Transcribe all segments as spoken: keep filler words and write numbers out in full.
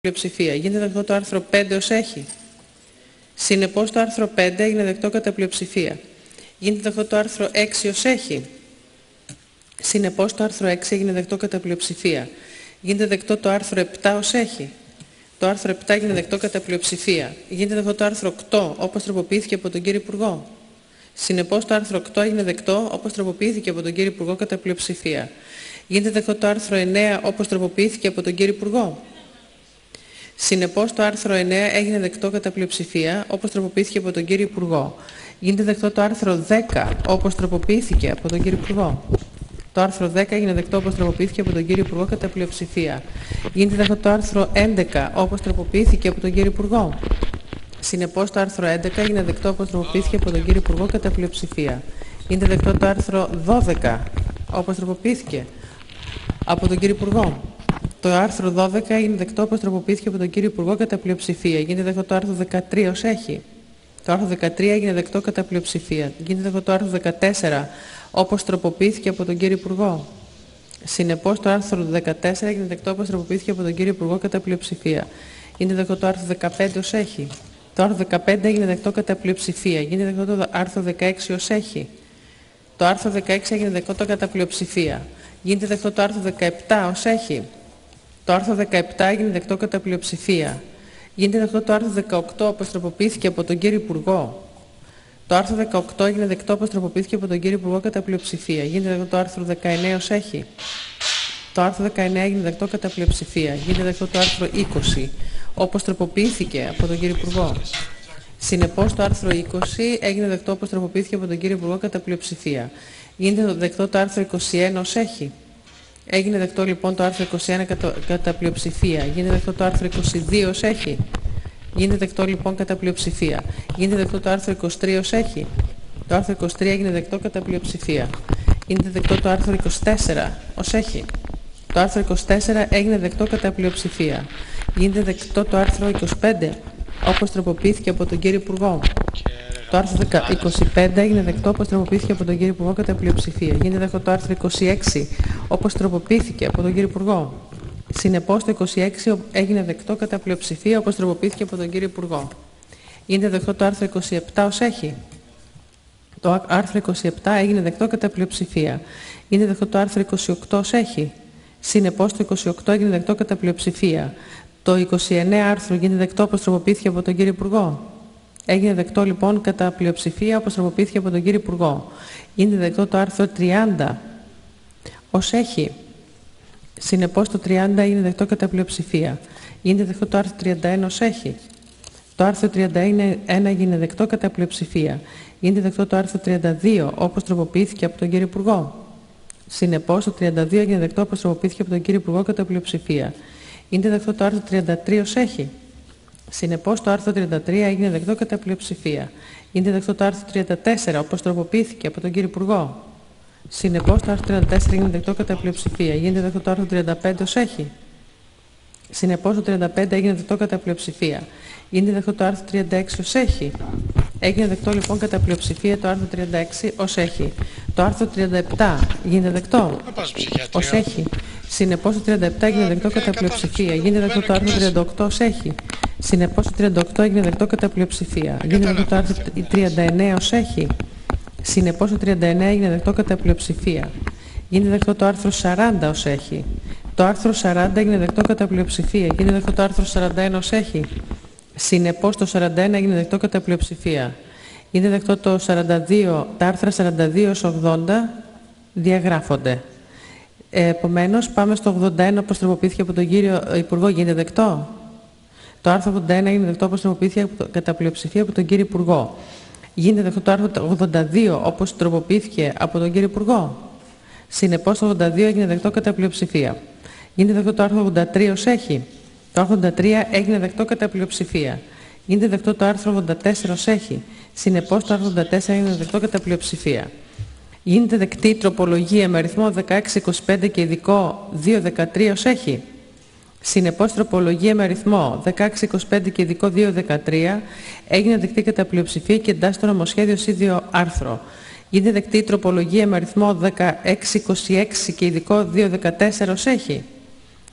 πλειοψηφία. Γίνεται δεκτό το άρθρο πέντε ως έχει. Συνεπώς το άρθρο πέντε έγινε δεκτό κατά πλειοψηφία. Γίνεται δεκτό το άρθρο έξι ως έχει. Συνεπώς το άρθρο έξι έγινε δεκτό κατά πλειοψηφία. Γίνεται δεκτό το άρθρο επτά ως έχει. Το άρθρο επτά έγινε δεκτό κατά πλειοψηφία. Γίνεται δεκτό το άρθρο οκτώ όπως τροποποιήθηκε από τον κύριο Υπουργό. Συνεπώς το άρθρο οκτώ έγινε δεκτό όπως τροποποιήθηκε από τον κύριο Υπουργό κατά πλειοψηφία. Γίνεται δεκτό το άρθρο εννέα όπως τροποποιήθηκε από τον κύριο Υπουργό. Συνεπώς το άρθρο εννέα έγινε δεκτό κατά πλειοψηφία όπως τροποποιήθηκε από τον κύριο Υπουργό. Γίνεται δεκτό το άρθρο δέκα όπως τροποποιήθηκε από τον κύριο Υπουργό. Το άρθρο δέκα έγινε δεκτό όπως τροποποιήθηκε από τον κύριο Υπουργό κατά πλειοψηφία. Γίνεται δεκτό το άρθρο έντεκα όπως τροποποιήθηκε από τον κύριο Υπουργό. Συνεπώς το άρθρο έντεκα έγινε δεκτό όπως τροποποιήθηκε από τον κύριο Υπουργό κατά πλειοψηφία. Γίνεται δεκτό το άρθρο δώδεκα όπως τροποποιήθηκε από τον κύριο Υπουργό. Το άρθρο δώδεκα έγινε δεκτό όπως τροποποιήθηκε από τον κύριο Υπουργό κατά πλειοψηφία. Γίνεται δεκτό το άρθρο δεκατρία ως έχει. Το άρθρο δεκατρία έγινε δεκτό κατά πλειοψηφία. Γίνεται δεκτό το άρθρο δεκατέσσερα όπως τροποποιήθηκε από τον κύριο Υπουργό. Συνεπώς το άρθρο δεκατέσσερα έγινε δεκτό όπως τροποποιήθηκε από τον κύριο Υπουργό κατά πλειοψηφία. Γίνεται δεκτό το άρθρο δεκαπέντε ως έχει. Το άρθρο δεκαπέντε έγινε δεκτό κατά πλειοψηφία. Γίνεται δεκτό το άρθρο δεκαέξι ως έχει. Το άρθρο δεκαέξι έγινε δεκτό κατά πλειοψηφία. Γίνεται δεκτό το άρθρο δεκαεπτά ως έχει. Το άρθρο δεκαεπτά έγινε δεκτό κατά πλειοψηφία. Γίνεται δεκτό το άρθρο δεκαοκτώ όπως τροποποιήθηκε από τον κύριο Υπουργό. Το άρθρο δεκαοκτώ έγινε δεκτό όπως τροποποιήθηκε από τον κύριο Υπουργό κατά πλειοψηφία. Γίνεται δεκτό το άρθρο δεκαεννέα ως έχει. Το άρθρο δεκαεννέα έγινε δεκτό κατά πλειοψηφία. Γίνεται δεκτό το άρθρο είκοσι όπως τροποποιήθηκε από τον κύριο Υπουργό. Συνεπώς το άρθρο είκοσι έγινε δεκτό όπως τροποποιήθηκε από τον κύριο Υπουργό κατά πλειοψηφία. Γίνεται δεκτό το άρθρο είκοσι ένα ως έχει. Έγινε δεκτό λοιπόν το άρθρο είκοσι ένα κατά, κατά πλειοψηφία. Γίνεται δεκτό το άρθρο είκοσι δύο ως έχει. Γίνεται δεκτό λοιπόν κατά πλειοψηφία. Γίνεται δεκτό το άρθρο είκοσι τρία ως έχει. Το άρθρο είκοσι τρία έγινε δεκτό κατά πλειοψηφία. Γίνεται δεκτό το άρθρο είκοσι τέσσερα ως έχει. Το άρθρο είκοσι τέσσερα έγινε δεκτό κατά πλειοψηφία. Γίνεται δεκτό το άρθρο είκοσι πέντε όπως τροποποιήθηκε από τον κύριο Υπουργό. Το άρθρο είκοσι πέντε έγινε δεκτό όπως τροποποιήθηκε από τον κύριο Υπουργό κατά πλειοψηφία. Γίνεται δεκτό το άρθρο είκοσι έξι όπως τροποποιήθηκε από τον κύριο Υπουργό. Συνεπώς το είκοσι έξι έγινε δεκτό κατά πλειοψηφία όπως τροποποιήθηκε από τον κύριο Υπουργό. Γίνεται δεκτό το άρθρο είκοσι επτά ως έχει. Το άρθρο είκοσι επτά έγινε δεκτό κατά πλειοψηφία. Γίνεται δεκτό το άρθρο είκοσι οκτώ ως έχει. Συνεπώς το είκοσι οκτώ έγινε δεκτό κατά πλειοψηφία. Το είκοσι εννέα άρθρο γίνεται δεκτό όπως τροποποιήθηκε από τον κύριο Υπουργό. Έγινε δεκτό λοιπόν κατά πλειοψηφία όπως τροποποιήθηκε από τον κύριο Υπουργό. Γίνεται δεκτό το άρθρο τριάντα ως έχει. Συνεπώς το τριάντα είναι δεκτό κατά πλειοψηφία. Γίνεται δεκτό το άρθρο τριάντα ένα ως έχει. Το άρθρο τριάντα ένα έγινε δεκτό κατά πλειοψηφία. Γίνεται δεκτό το άρθρο τριάντα δύο όπως τροποποιήθηκε από τον κύριο Υπουργό. Συνεπώς το τριάντα δύο έγινε δεκτό όπως τροποποιήθηκε από τον κύριο Υπουργό κατά πλειοψηφία. Γίνεται δεκτό το άρθρο τριάντα τρία ως έχει. Συνεπώς το άρθρο τριάντα τρία έγινε δεκτό κατά πλειοψηφία. Γίνεται δεκτό το άρθρο τριάντα τέσσερα όπως τροποποιήθηκε από τον κύριο Υπουργό. Συνεπώς το άρθρο τριάντα τέσσερα έγινε δεκτό κατά πλειοψηφία. Γίνεται δεκτό το άρθρο τριάντα πέντε ως έχει. Συνεπώς το τριάντα πέντε έγινε δεκτό κατά πλειοψηφία. Γίνεται δεκτό το άρθρο τριάντα έξι ως έχει. Έγινε δεκτό λοιπόν κατά πλειοψηφία το άρθρο τριάντα έξι ως έχει. Το άρθρο τριάντα επτά γίνεται δεκτό ως έχει. Συνεπώς το τριάντα επτά έγινε δεκτό κατά πλειοψηφία. Γίνεται δεκτό το άρθρο τριάντα οκτώ ως έχει. Συνεπώς το τριάντα οκτώ έγινε δεκτό κατά πλειοψηφία. Γίνεται δεκτό το άρθρο τριάντα εννέα ως έχει. Συνεπώς το τριάντα εννέα έγινε δεκτό κατά πλειοψηφία. Γίνεται δεκτό το άρθρο σαράντα ως έχει. Το άρθρο σαράντα έγινε δεκτό κατά πλειοψηφία. Γίνεται δεκτό το άρθρο σαράντα ένα ως έχει. Συνεπώς το σαράντα ένα έγινε δεκτό κατά πλειοψηφία. Γίνεται δεκτό το σαράντα δύο, τα άρθρα σαράντα δύο έως ογδόντα διαγράφονται. Ε, επομένως πάμε στο ογδόντα ένα όπως τροποποιήθηκε από τον κύριο Υπουργό. Γίνεται δεκτό. Το άρθρο ογδόντα ένα έγινε δεκτό όπως τροποποιήθηκε κατά πλειοψηφία από τον κύριο Υπουργό. Γίνεται δεκτό το άρθρο ογδόντα δύο όπως τροποποιήθηκε από τον κύριο Υπουργό. Συνεπώς το ογδόντα δύο έγινε δεκτό κατά πλειοψηφία. Γίνεται δεκτό το άρθρο ογδόντα τρία ως έχει. Το άρθρο ογδόντα τρία έγινε δεκτό κατά πλειοψηφία. Γίνεται δεκτό το άρθρο ογδόντα τέσσερα ως έχει. Συνεπώς το άρθρο ογδόντα τέσσερα έγινε δεκτό κατά πλειοψηφία. Γίνεται δεκτή η τροπολογία με αριθμό δεκαέξι είκοσι πέντε και ειδικό δύο δεκατρία ως έχει. Συνεπώς τροπολογία με αριθμό δεκαέξι είκοσι πέντε και ειδικό δύο δεκατρία έγινε δεκτή κατά πλειοψηφία και εντάσσεται στο νομοσχέδιο ως ίδιο άρθρο. Γίνεται δεκτή η τροπολογία με αριθμό δεκαέξι είκοσι έξι και ειδικό δύο δεκατέσσερα ως έχει.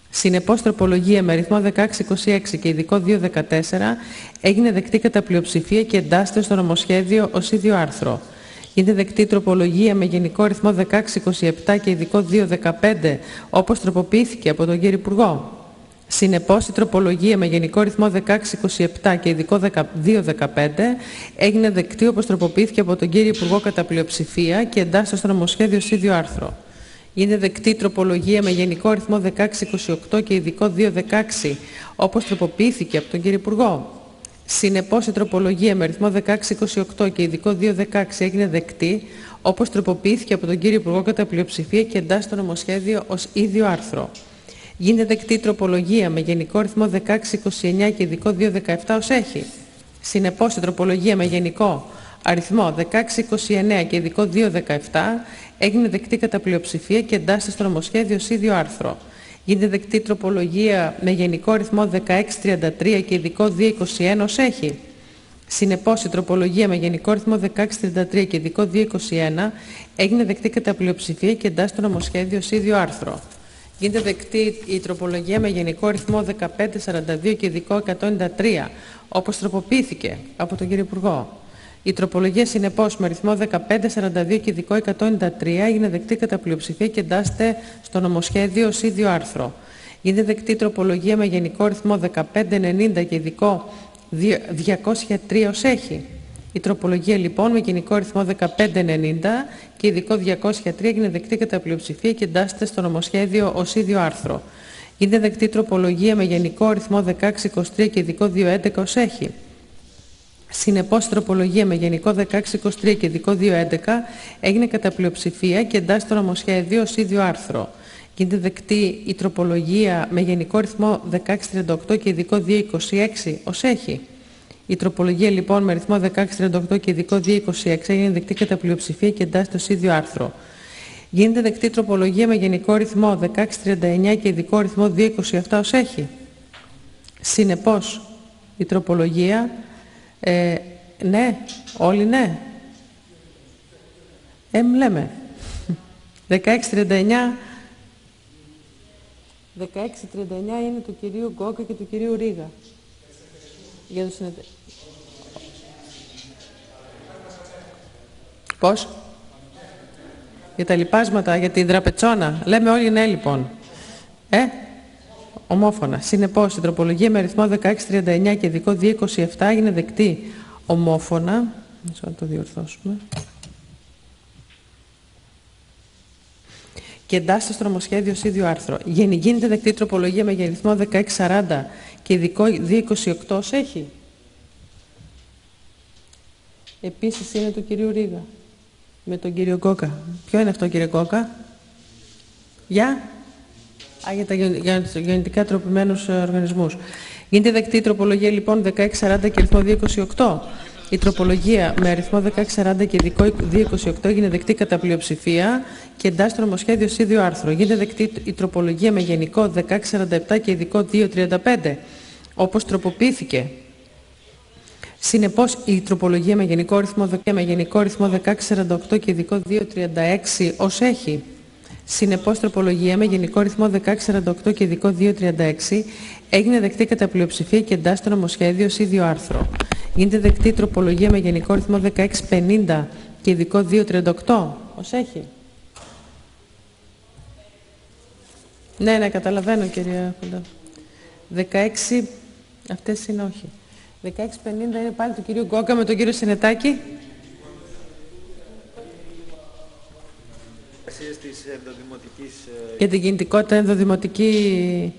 Συνεπώς, τροπολογία με αριθμό δεκαέξι είκοσι έξι και ειδικό δύο δεκατέσσερα έγινε δεκτή κατά πλειοψηφία και εντάσσεται στο νομοσχέδιο ως ίδιο άρθρο. Γίνεται δεκτή τροπολογία με γενικό αριθμό δεκαέξι είκοσι επτά και ειδικό δύο δεκαπέντε, όπως τροποποιήθηκε από τον κύριο Υπουργό. Συνεπώς, η τροπολογία με γενικό αριθμό δεκαέξι είκοσι επτά και ειδικό δύο δεκαπέντε έγινε δεκτή όπως τροποποιήθηκε από τον κύριο Υπουργό κατά πλειοψηφία και εντάσσεται στο νομοσχέδιο ως ίδιο άρθρο. Γίνεται δεκτή τροπολογία με γενικό αριθμό δεκαέξι είκοσι οκτώ και ειδικό δύο δεκαέξι, όπως τροποποιήθηκε από τον κύριο Υπουργό. Συνεπώς, η τροπολογία με αριθμό δεκαέξι είκοσι οκτώ και ειδικό δύο δεκαέξι έγινε δεκτή, όπως τροποποιήθηκε από τον κύριο Υπουργό κατά πλειοψηφία και εντάσσεται στο νομοσχέδιο ως ίδιο άρθρο. Γίνεται δεκτή τροπολογία με γενικό αριθμό δεκαέξι είκοσι εννιά και ειδικό δύο δεκαεπτά ως έχει. Συνεπώς, η τροπολογία με γενικό αριθμό δεκαέξι είκοσι εννιά και ειδικό δύο δεκαεπτά έγινε δεκτή κατά πλειοψηφία και εντάσσεται στο νομοσχέδιο ως ίδιο άρθρο. Γίνεται δεκτή τροπολογία με γενικό αριθμό δεκαέξι τριάντα τρία και ειδικό δύο είκοσι ένα ως έχει. Συνεπώς, η τροπολογία με γενικό αριθμό δεκαέξι τριάντα τρία και ειδικό δύο είκοσι ένα έγινε δεκτή κατά πλειοψηφία και εντάσσεται στο νομοσχέδιο ως ίδιο άρθρο. Γίνεται δεκτή η τροπολογία με γενικό αριθμό δεκαπέντε σαράντα δύο και ειδικό εκατόν ενενήντα τρία, όπως τροποποιήθηκε από τον κύριο Υπουργό. Η τροπολογία, συνεπώς, με αριθμό δεκαπέντε σαράντα δύο και ειδικό εκατόν ενενήντα τρία έγινε δεκτή κατά πλειοψηφία και εντάσσεται στο νομοσχέδιο ως ίδιο άρθρο. Γίνεται δεκτή τροπολογία με γενικό αριθμό δεκαπέντε ενενήντα και ειδικό διακόσια τρία ως έχει. Η τροπολογία, λοιπόν, με γενικό αριθμό δεκαπέντε ενενήντα και ειδικό διακόσια τρία έγινε δεκτή κατά πλειοψηφία και εντάσσεται στο νομοσχέδιο ως ίδιο άρθρο. Γίνεται δεκτή τροπολογία με γενικό αριθμό δεκαέξι είκοσι τρία και ειδικό δύο έντεκα ως έχει. Συνεπώς, η τροπολογία με γενικό δεκαέξι είκοσι τρία και ειδικό δύο έντεκα έγινε κατά πλειοψηφία και εντάσσεται στο νομοσχέδιο ως ίδιο άρθρο. Γίνεται δεκτή η τροπολογία με γενικό αριθμό δεκαέξι τριάντα οκτώ και ειδικό δύο είκοσι έξι ως έχει. Η τροπολογία, λοιπόν, με αριθμό δεκαέξι τριάντα οκτώ και ειδικό δύο είκοσι έξι έγινε δεκτή κατά πλειοψηφία και εντάσσεται ως ίδιο άρθρο. Γίνεται δεκτή τροπολογία με γενικό αριθμό δεκαέξι τριάντα εννιά και ειδικό αριθμό δύο είκοσι επτά ως έχει. Συνεπώς, η τροπολογία... Ε, ναι, όλοι ναι. Ε, λέμε. δεκαέξι τριάντα εννιά... δεκαέξι τριάντα εννιά είναι του κυρίου Γκόκα και του κυρίου Ρίγα. Για το συνετε... Πώς? Για τα λοιπάσματα, για την τραπετσόνα. Λέμε όλοι ναι, λοιπόν. Ε, ομόφωνα. Συνεπώς, η τροπολογία με αριθμό δεκαέξι τριάντα εννιά και ειδικό δύο είκοσι επτά έγινε δεκτή ομόφωνα. Να το διορθώσουμε. Και εντάσσεται στο νομοσχέδιο ως ίδιο άρθρο. Γίνεται δεκτή τροπολογία με αριθμό δεκαέξι σαράντα και ειδικό δύο είκοσι οκτώ ως έχει. Επίσης είναι του κυρίου Ρίγα. Με τον κύριο Γκόκα. Ποιο είναι αυτό, κύριε Γκόκα? Για? Α, για τα γενετικά τροποποιημένους οργανισμούς. Γίνεται δεκτή η τροπολογία, λοιπόν, δεκαέξι σαράντα και αριθμό δύο είκοσι οκτώ. Η τροπολογία με αριθμό δεκαέξι σαράντα και ειδικό δύο είκοσι οκτώ έγινε δεκτή κατά πλειοψηφία και εντάσσεται στο νομοσχέδιο ως ίδιο άρθρο. Γίνεται δεκτή η τροπολογία με γενικό δεκαέξι σαράντα επτά και ειδικό δύο τριάντα πέντε, όπως τροποποιήθηκε. Συνεπώς, η τροπολογία με γενικό αριθμό, με γενικό αριθμό δεκαέξι σαράντα οκτώ και ειδικό δύο τριάντα έξι ως έχει. Συνεπώς, τροπολογία με γενικό αριθμό δεκαέξι σαράντα οκτώ και ειδικό δύο τριάντα έξι έγινε δεκτή κατά πλειοψηφία και εντάσσεται στο νομοσχέδιο ως ίδιο άρθρο. Γίνεται δεκτή τροπολογία με γενικό αριθμό δεκαέξι πενήντα και ειδικό δύο τριάντα οκτώ ως έχει. Ναι, ναι, καταλαβαίνω, κυρία Κοντά. δεκαέξι, αυτές είναι όχι. δεκαέξι πενήντα είναι πάλι του κυρίου Γκόκα με τον κύριο Συνετάκη. Της ενδοδημοτικής... Για την κινητικότητα ενδοδημοτική...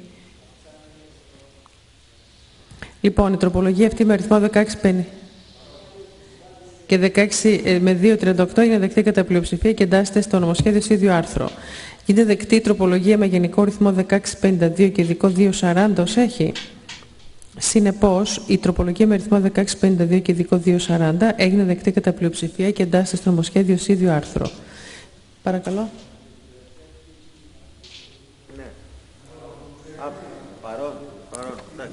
Λοιπόν, η τροπολογία αυτή με αριθμό δεκαέξι πενήντα και δεκαέξι με δύο τριάντα οκτώ είναι δεκτή κατά πλειοψηφία και εντάσσεται στο νομοσχέδιο σε ίδιο άρθρο. Γίνεται δεκτή η τροπολογία με γενικό αριθμό δεκαέξι πενήντα δύο και ειδικό δύο σαράντα ως έχει. Συνεπώς, η τροπολογία με αριθμό δεκαέξι πενήντα δύο και ειδικό δύο σαράντα έγινε δεκτή κατά πλειοψηφία και εντάσσεται στο νομοσχέδιο σε ίδιο άρθρο. Παρακαλώ. Ναι. Α, παρόν, παρόν, εντάξει.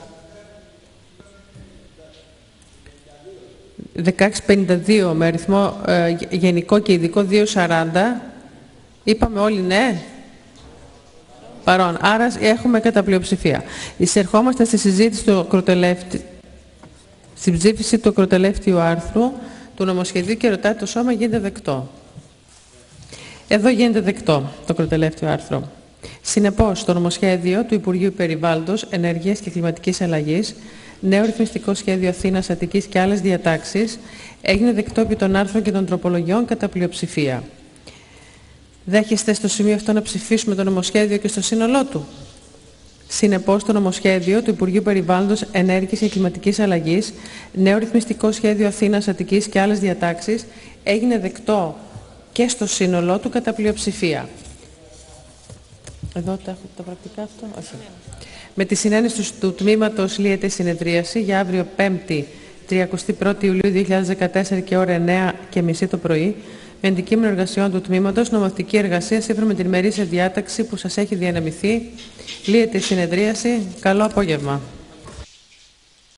δεκαέξι πενήντα δύο με αριθμό ε, γενικό και ειδικό δύο σαράντα. Είπαμε όλοι ναι. Παρόν. Άρα έχουμε κατά πλειοψηφία. Εισερχόμαστε στη συζήτηση του ακροτελεύτη... στην ψήφιση του ακροτελεύτιου άρθρου του νομοσχεδίου και ρωτάει το σώμα γίνεται δεκτό. Εδώ γίνεται δεκτό το ακροτελεύτιο άρθρο. Συνεπώς, το νομοσχέδιο του Υπουργείου Περιβάλλοντος, Ενέργειας και Κλιματικής Αλλαγής, νέο ρυθμιστικό σχέδιο Αθήνας, Αττικής και άλλες διατάξεις, έγινε δεκτό επί των άρθρων και των τροπολογιών κατά πλειοψηφία. Δέχεστε στο σημείο αυτό να ψηφίσουμε το νομοσχέδιο και στο σύνολό του? Συνεπώς, το νομοσχέδιο του Υπουργείου Περιβάλλοντος, Ενέργειας και Κλιματικής Αλλαγής, νέο ρυθμιστικό σχέδιο Αθήνας, Αττικής και άλλες διατάξεις, έγινε δεκτό και στο σύνολό του κατά πλειοψηφία. Εδώ τα έχω τα πρακτικά αυτό. Όχι. Με τη συνένεση του, του τμήματος λύεται η συνεδρίαση για αύριο πέμπτη, τριαντάφυλλο πρώτη Ιουλίου δύο χιλιάδες δεκατέσσερα και ώρα εννέα και μισή το πρωί, με αντικείμενο εργασιών του τμήματος νομοθετική εργασία σύμφωνα με την ημερήσια διάταξη που σας έχει διανεμηθεί. Λύεται η συνεδρίαση. Καλό απόγευμα.